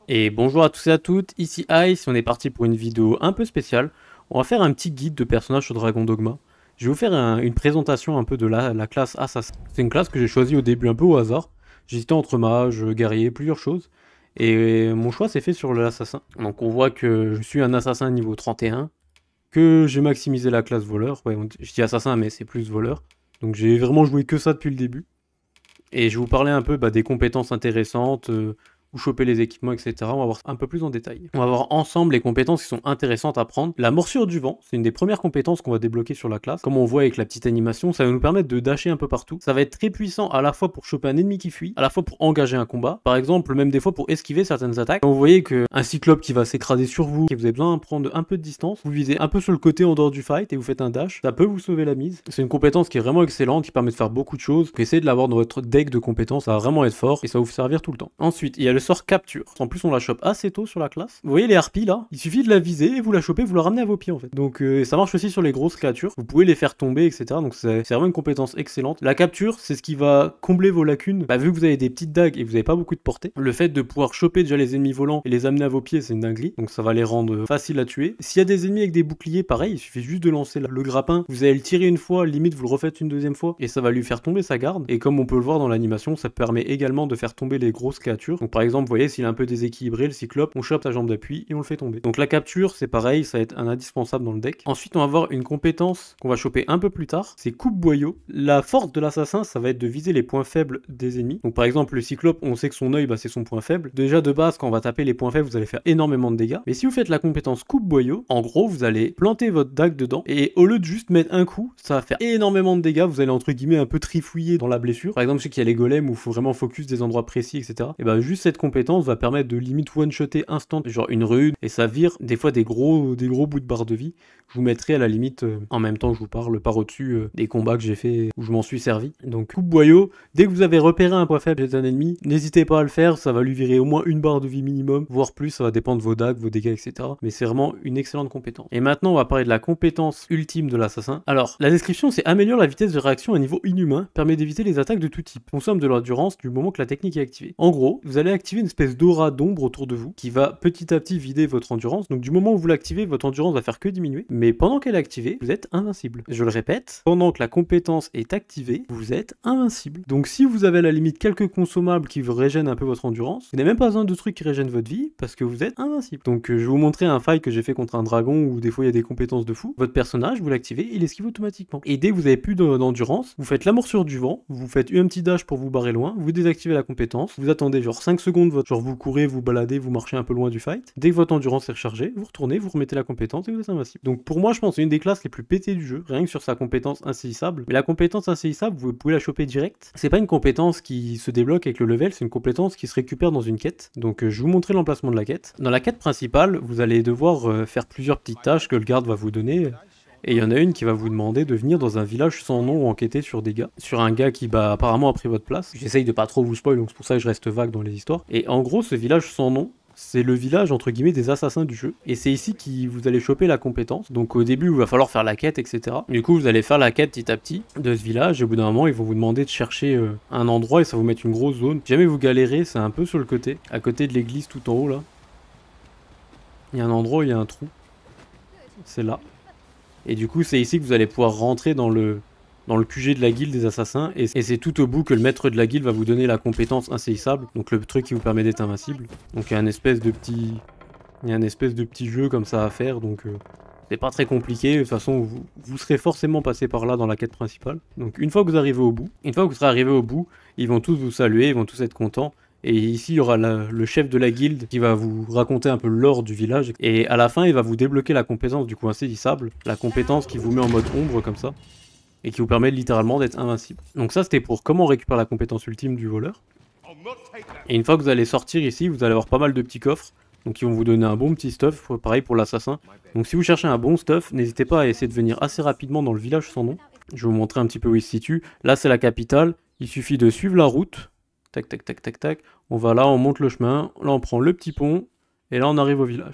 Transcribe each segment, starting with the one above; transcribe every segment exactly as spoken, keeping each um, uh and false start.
Et bonjour à tous et à toutes, ici Ice, on est parti pour une vidéo un peu spéciale. On va faire un petit guide de personnages sur Dragon Dogma. Je vais vous faire un- une présentation un peu de la, la classe Assassin. C'est une classe que j'ai choisie au début un peu au hasard. J'hésitais entre mage, guerrier, plusieurs choses. Et mon choix s'est fait sur l'assassin. Donc on voit que je suis un assassin niveau trente et un, que j'ai maximisé la classe voleur. Ouais, on- je dis assassin mais c'est plus voleur. Donc j'ai vraiment joué que ça depuis le début. Et je vais vous parler un peu bah, des compétences intéressantes, euh, où choper les équipements, et cetera. On va voir un peu plus en détail. On va voir ensemble les compétences qui sont intéressantes à prendre. La morsure du vent, c'est une des premières compétences qu'on va débloquer sur la classe. Comme on voit avec la petite animation, ça va nous permettre de dasher un peu partout. Ça va être très puissant à la fois pour choper un ennemi qui fuit, à la fois pour engager un combat. Par exemple, même des fois pour esquiver certaines attaques. Quand vous voyez qu'un cyclope qui va s'écraser sur vous, et vous avez besoin de prendre un peu de distance, vous visez un peu sur le côté en dehors du fight et vous faites un dash, ça peut vous sauver la mise. C'est une compétence qui est vraiment excellente, qui permet de faire beaucoup de choses. Essayez de l'avoir dans votre deck de compétences, ça va vraiment être fort et ça va vous servir tout le temps. Ensuite, il y a le sort capture. En plus, on la chope assez tôt sur la classe. Vous voyez les harpies là? Il suffit de la viser et vous la chopez, vous la ramenez à vos pieds en fait. Donc euh, ça marche aussi sur les grosses créatures. Vous pouvez les faire tomber, et cetera. Donc c'est vraiment une compétence excellente. La capture, c'est ce qui va combler vos lacunes. Bah, vu que vous avez des petites dagues et que vous n'avez pas beaucoup de portée, le fait de pouvoir choper déjà les ennemis volants et les amener à vos pieds, c'est une dinguerie. Donc ça va les rendre faciles à tuer. S'il y a des ennemis avec des boucliers, pareil, il suffit juste de lancer le grappin. Vous allez le tirer une fois, limite vous le refaites une deuxième fois et ça va lui faire tomber sa garde. Et comme on peut le voir dans l'animation, ça permet également de faire tomber les grosses créatures. Donc par exemple, vous voyez, s'il est un peu déséquilibré, le cyclope, on chope sa jambe d'appui et on le fait tomber. Donc la capture, c'est pareil, ça va être un indispensable dans le deck. Ensuite, on va avoir une compétence qu'on va choper un peu plus tard, c'est coupe-boyau. La force de l'assassin, ça va être de viser les points faibles des ennemis. Donc par exemple, le cyclope, on sait que son œil, bah, c'est son point faible. Déjà de base, quand on va taper les points faibles, vous allez faire énormément de dégâts. Mais si vous faites la compétence coupe-boyau, en gros, vous allez planter votre dague dedans et au lieu de juste mettre un coup, ça va faire énormément de dégâts. Vous allez entre guillemets un peu trifouiller dans la blessure. Par exemple, je sais qu'il y a les golems où il faut vraiment focus des endroits précis, et cetera. Et bah juste cette compétence va permettre de limite one-shotter instant, genre une rune, et ça vire des fois des gros, des gros bouts de barre de vie. Je vous mettrai à la limite, euh, en même temps que je vous parle, par au-dessus euh, des combats que j'ai fait où je m'en suis servi. Donc coupe-boyau, dès que vous avez repéré un point faible d'un ennemi, n'hésitez pas à le faire, ça va lui virer au moins une barre de vie minimum, voire plus, ça va dépendre de vos dagues, vos dégâts, et cetera. Mais c'est vraiment une excellente compétence. Et maintenant, on va parler de la compétence ultime de l'assassin. Alors, la description, c'est améliore la vitesse de réaction à un niveau inhumain, permet d'éviter les attaques de tout type, consomme de l'endurance du moment que la technique est activée. En gros, vous allez activer une espèce d'aura d'ombre autour de vous qui va petit à petit vider votre endurance. Donc du moment où vous l'activez, votre endurance va faire que diminuer. Mais pendant qu'elle est activée, vous êtes invincible. Je le répète, pendant que la compétence est activée, vous êtes invincible. Donc si vous avez à la limite quelques consommables qui vous régènent un peu votre endurance, vous n'avez même pas besoin de trucs qui régènent votre vie parce que vous êtes invincible. Donc euh, je vais vous montrer un fight que j'ai fait contre un dragon où des fois il y a des compétences de fou. Votre personnage, vous l'activez, il esquive automatiquement. Et dès que vous avez plus d'endurance, vous faites la morsure du vent, vous faites un petit dash pour vous barrer loin, vous désactivez la compétence, vous attendez genre cinq secondes, votre... genre vous courez, vous baladez, vous marchez un peu loin du fight. Dès que votre endurance est rechargée, vous retournez, vous remettez la compétence et vous êtes invincible. Donc pour moi, je pense que c'est une des classes les plus pétées du jeu, rien que sur sa compétence insaisissable. Mais la compétence insaisissable, vous pouvez la choper direct. C'est pas une compétence qui se débloque avec le level, c'est une compétence qui se récupère dans une quête. Donc euh, je vais vous montrer l'emplacement de la quête. Dans la quête principale, vous allez devoir euh, faire plusieurs petites tâches que le garde va vous donner. Et il y en a une qui va vous demander de venir dans un village sans nom ou enquêter sur des gars. Sur un gars qui bah, apparemment a pris votre place. J'essaye de pas trop vous spoil, donc c'est pour ça que je reste vague dans les histoires. Et en gros, ce village sans nom, c'est le village entre guillemets des assassins du jeu. Et c'est ici que vous allez choper la compétence. Donc au début, il va falloir faire la quête, et cetera. Du coup, vous allez faire la quête petit à petit de ce village. Et au bout d'un moment, ils vont vous demander de chercher euh, un endroit et ça va vous mettre une grosse zone. Si jamais vous galérez, c'est un peu sur le côté, à côté de l'église tout en haut là. Il y a un endroit où il y a un trou. C'est là. Et du coup, c'est ici que vous allez pouvoir rentrer dans le, dans le Q G de la guilde des assassins. Et, et c'est tout au bout que le maître de la guilde va vous donner la compétence insaisissable. Donc le truc qui vous permet d'être invincible. Donc il y a un espèce de petit... Il y a un espèce de petit jeu comme ça à faire. Donc euh, c'est pas très compliqué. De toute façon, vous, vous serez forcément passé par là dans la quête principale. Donc une fois que vous arrivez au bout, une fois que vous serez arrivé au bout, ils vont tous vous saluer, ils vont tous être contents. Et ici, il y aura la, le chef de la guilde qui va vous raconter un peu l'or du village. Et à la fin, il va vous débloquer la compétence du coup insaisissable. La compétence qui vous met en mode ombre comme ça. Et qui vous permet littéralement d'être invincible. Donc ça, c'était pour comment on récupère la compétence ultime du voleur. Et une fois que vous allez sortir ici, vous allez avoir pas mal de petits coffres. Donc ils vont vous donner un bon petit stuff, pareil pour l'assassin. Donc si vous cherchez un bon stuff, n'hésitez pas à essayer de venir assez rapidement dans le village sans nom. Je vais vous montrer un petit peu où il se situe. Là, c'est la capitale. Il suffit de suivre la route. Tac, tac, tac, tac, tac. On va là, on monte le chemin. Là, on prend le petit pont. Et là, on arrive au village.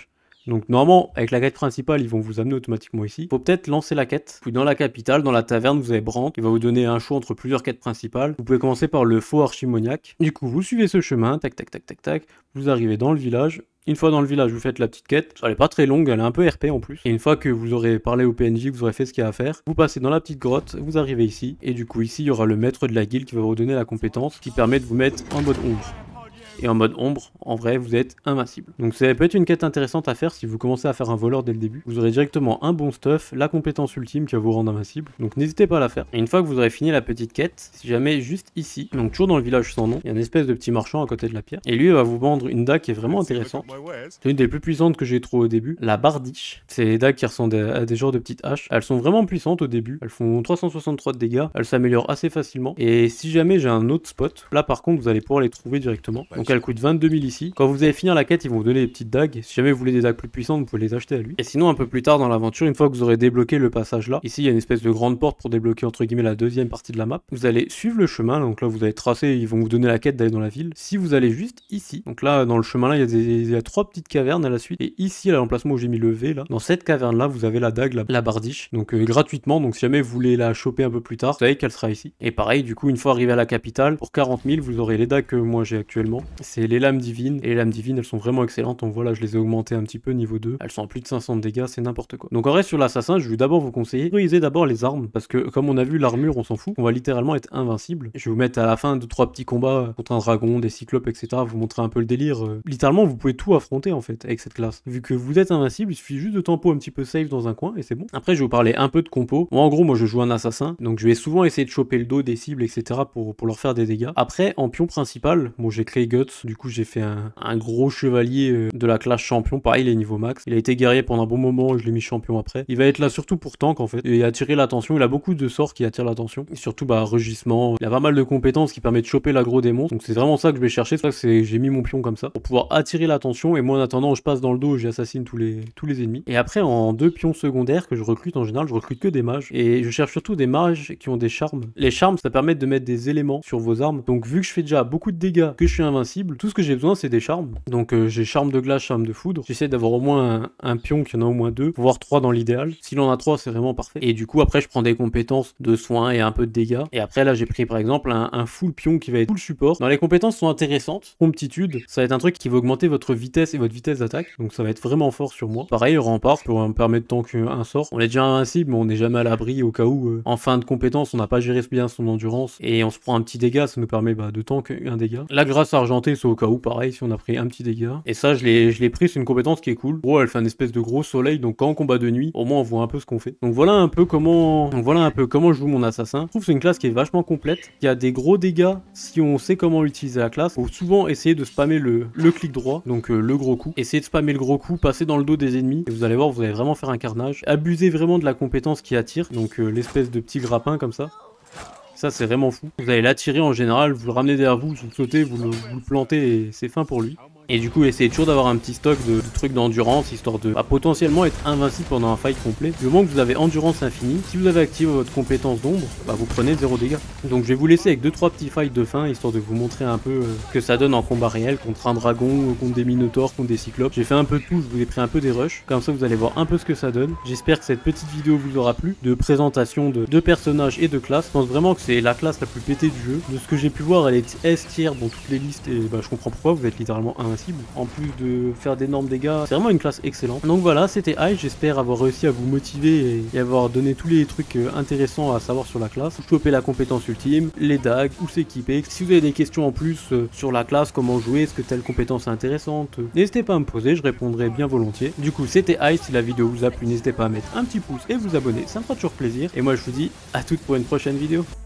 Donc normalement, avec la quête principale, ils vont vous amener automatiquement ici. Faut peut-être lancer la quête. Puis dans la capitale, dans la taverne, vous avez Brandt, qui va vous donner un choix entre plusieurs quêtes principales. Vous pouvez commencer par le faux archimoniaque. Du coup, vous suivez ce chemin, tac tac tac tac tac. Vous arrivez dans le village. Une fois dans le village, vous faites la petite quête. Elle est pas très longue, elle est un peu R P en plus. Et une fois que vous aurez parlé au P N J, que vous aurez fait ce qu'il y a à faire, vous passez dans la petite grotte, vous arrivez ici. Et du coup, ici, il y aura le maître de la guilde qui va vous donner la compétence qui permet de vous mettre en mode ombre. Et en mode ombre, en vrai, vous êtes invincible. Donc ça peut être une quête intéressante à faire si vous commencez à faire un voleur dès le début. Vous aurez directement un bon stuff, la compétence ultime qui va vous rendre invincible. Donc n'hésitez pas à la faire. Et une fois que vous aurez fini la petite quête, si jamais juste ici, donc toujours dans le village sans nom, il y a une espèce de petit marchand à côté de la pierre. Et lui, il va vous vendre une dague qui est vraiment intéressante. C'est une des plus puissantes que j'ai trouvées au début. La bardiche. C'est des dagues qui ressemblent à des genres de petites haches. Elles sont vraiment puissantes au début. Elles font trois cent soixante-trois de dégâts. Elles s'améliorent assez facilement. Et si jamais j'ai un autre spot, là par contre, vous allez pouvoir les trouver directement. Donc elles coûtent vingt-deux mille ici. Quand vous allez finir la quête, ils vont vous donner des petites dagues. Si jamais vous voulez des dagues plus puissantes, vous pouvez les acheter à lui. Et sinon, un peu plus tard dans l'aventure, une fois que vous aurez débloqué le passage là, ici il y a une espèce de grande porte pour débloquer entre guillemets la deuxième partie de la map. Vous allez suivre le chemin, donc là vous allez tracer, ils vont vous donner la quête d'aller dans la ville. Si vous allez juste ici, donc là dans le chemin là, il y a, des, il y a trois petites cavernes à la suite. Et ici, à l'emplacement où j'ai mis le V là, dans cette caverne là, vous avez la dague, la, la bardiche, donc euh, gratuitement. Donc si jamais vous voulez la choper un peu plus tard, vous savez qu'elle sera ici. Et pareil, du coup, une fois arrivé à la capitale, pour quarante mille, vous aurez les dagues que moi j'ai actuellement. C'est les lames divines. Et les lames divines, elles sont vraiment excellentes. Donc voilà, je les ai augmentées un petit peu niveau deux. Elles sont à plus de cinq cents de dégâts, c'est n'importe quoi. Donc en vrai, sur l'assassin, je vais d'abord vous conseiller, prioriser d'abord les armes. Parce que comme on a vu, l'armure, on s'en fout. On va littéralement être invincible. Je vais vous mettre à la fin de trois petits combats contre un dragon, des cyclopes, et cetera. Vous montrer un peu le délire. Euh, littéralement, vous pouvez tout affronter en fait avec cette classe. Vu que vous êtes invincible, il suffit juste de tempo un petit peu safe dans un coin et c'est bon. Après, je vais vous parler un peu de compo. Moi, en gros, moi, je joue un assassin. Donc je vais souvent essayer de choper le dos des cibles, et cetera. Pour, pour leur faire des dégâts. Après, en pion principal, bon, j'ai Clay Guts. Du coup, j'ai fait un, un gros chevalier euh, de la classe champion. Pareil, il est niveau max. Il a été guerrier pendant un bon moment. Je l'ai mis champion après. Il va être là surtout pour tank en fait. Et attirer l'attention. Il a beaucoup de sorts qui attirent l'attention. Et surtout, bah, rugissement. Il a pas mal de compétences qui permettent de choper l'aggro des monstres. Donc c'est vraiment ça que je vais chercher. C'est pour ça que j'ai mis mon pion comme ça. Pour pouvoir attirer l'attention. Et moi, en attendant, je passe dans le dos. J'assassine tous les, tous les ennemis. Et après, en deux pions secondaires que je recrute en général, je recrute que des mages. Et je cherche surtout des mages qui ont des charmes. Les charmes, ça permet de mettre des éléments sur vos armes. Donc vu que je fais déjà beaucoup de dégâts, que je suis invincible, tout ce que j'ai besoin, c'est des charmes. Donc euh, j'ai charme de glace, charme de foudre. J'essaie d'avoir au moins un, un pion qui en a au moins deux, voire trois dans l'idéal. S'il en a trois, c'est vraiment parfait. Et du coup, après, je prends des compétences de soins et un peu de dégâts. Et après, là, j'ai pris par exemple un, un full pion qui va être full support. Dans les compétences sont intéressantes. Promptitude, ça va être un truc qui va augmenter votre vitesse et votre vitesse d'attaque. Donc ça va être vraiment fort sur moi. Pareil, rempart pour me permettre tant qu'un sort. On est déjà invincible, mais on n'est jamais à l'abri au cas où, euh, en fin de compétence, on n'a pas géré bien son endurance et on se prend un petit dégât, ça nous permet bah, de tank un dégât. La grâce argentée, c'est au cas où, pareil, si on a pris un petit dégât. Et ça, je l'ai pris, c'est une compétence qui est cool. Gros, elle fait un espèce de gros soleil, donc quand on combat de nuit, au moins on voit un peu ce qu'on fait. Donc voilà un peu comment, donc voilà un peu comment je joue mon assassin. Je trouve que c'est une classe qui est vachement complète, qui a des gros dégâts si on sait comment utiliser la classe. Faut souvent essayer de spammer le, le clic droit, donc euh, le gros coup. Essayez de spammer le gros coup, passer dans le dos des ennemis, et vous allez voir, vous allez vraiment faire un carnage. Abusez vraiment de la compétence qui attire, donc euh, l'espèce de petit grappin comme ça. Ça, c'est vraiment fou. Vous allez l'attirer en général, vous le ramenez derrière vous, vous le sautez, vous le, vous le plantez et c'est fin pour lui. Et du coup, essayez toujours d'avoir un petit stock de, de trucs d'endurance, histoire de bah, potentiellement être invincible pendant un fight complet. Du moment que vous avez endurance infinie, si vous avez activé votre compétence d'ombre, bah, vous prenez zéro dégâts. Donc je vais vous laisser avec deux trois petits fights de fin, histoire de vous montrer un peu euh, ce que ça donne en combat réel, contre un dragon, contre des minotaures, contre des cyclopes. J'ai fait un peu de tout, je vous ai pris un peu des rushs, comme ça vous allez voir un peu ce que ça donne. J'espère que cette petite vidéo vous aura plu, de présentation de, de personnages et de classes. Je pense vraiment que c'est la classe la plus pétée du jeu. De ce que j'ai pu voir, elle est S tier dans toutes les listes, et bah, je comprends pourquoi, vous êtes littéralement invincible. En plus de faire d'énormes dégâts, c'est vraiment une classe excellente. Donc voilà, c'était Ice, j'espère avoir réussi à vous motiver et, et avoir donné tous les trucs euh, intéressants à savoir sur la classe. Choper la compétence ultime, les dagues, où s'équiper. Si vous avez des questions en plus euh, sur la classe, comment jouer, est-ce que telle compétence est intéressante, euh, n'hésitez pas à me poser, je répondrai bien volontiers. Du coup, c'était Ice, si la vidéo vous a plu, n'hésitez pas à mettre un petit pouce et vous abonner, ça me fera toujours plaisir. Et moi je vous dis à toutes pour une prochaine vidéo.